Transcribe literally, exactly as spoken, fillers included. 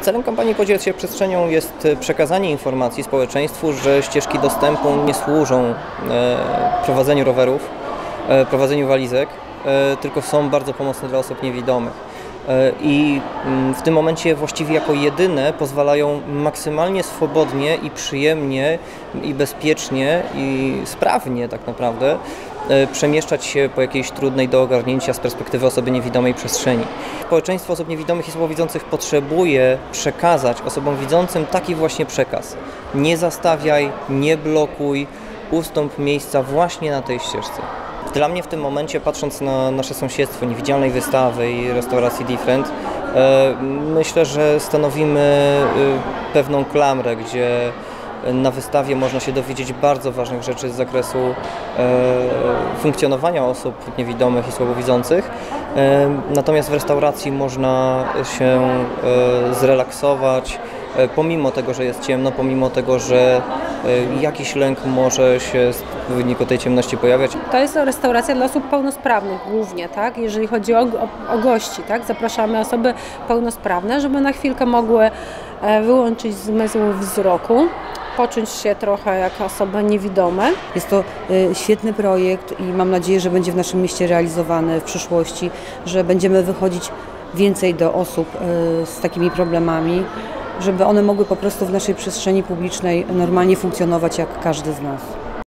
Celem kampanii Podziel się przestrzenią jest przekazanie informacji społeczeństwu, że ścieżki dostępu nie służą prowadzeniu rowerów, prowadzeniu walizek, tylko są bardzo pomocne dla osób niewidomych. I w tym momencie właściwie jako jedyne pozwalają maksymalnie swobodnie i przyjemnie i bezpiecznie i sprawnie tak naprawdę przemieszczać się po jakiejś trudnej do ogarnięcia z perspektywy osoby niewidomej przestrzeni. Społeczeństwo osób niewidomych i słabowidzących potrzebuje przekazać osobom widzącym taki właśnie przekaz. Nie zastawiaj, nie blokuj, ustąp miejsca właśnie na tej ścieżce. Dla mnie w tym momencie, patrząc na nasze sąsiedztwo niewidzialnej wystawy i restauracji Different, myślę, że stanowimy pewną klamrę, gdzie na wystawie można się dowiedzieć bardzo ważnych rzeczy z zakresu funkcjonowania osób niewidomych i słabowidzących. Natomiast w restauracji można się zrelaksować, pomimo tego, że jest ciemno, pomimo tego, że jakiś lęk może się w wyniku tej ciemności pojawiać. To jest restauracja dla osób pełnosprawnych głównie, tak? Jeżeli chodzi o, o, o gości, tak? Zapraszamy osoby pełnosprawne, żeby na chwilkę mogły wyłączyć zmysł wzroku, poczuć się trochę jak osoby niewidome. Jest to świetny projekt i mam nadzieję, że będzie w naszym mieście realizowany w przyszłości, że będziemy wychodzić więcej do osób z takimi problemami, żeby one mogły po prostu w naszej przestrzeni publicznej normalnie funkcjonować jak każdy z nas.